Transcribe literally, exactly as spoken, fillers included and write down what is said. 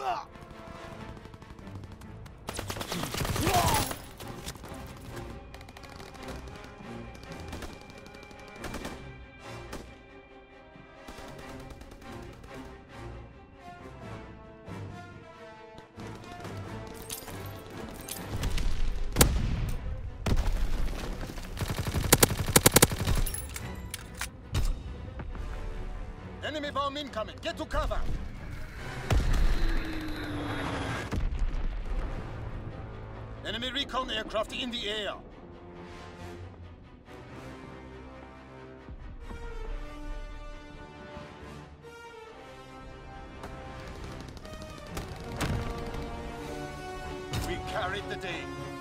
Enemy bomb incoming. Get to cover. Enemy recon aircraft in the air. We carried the day.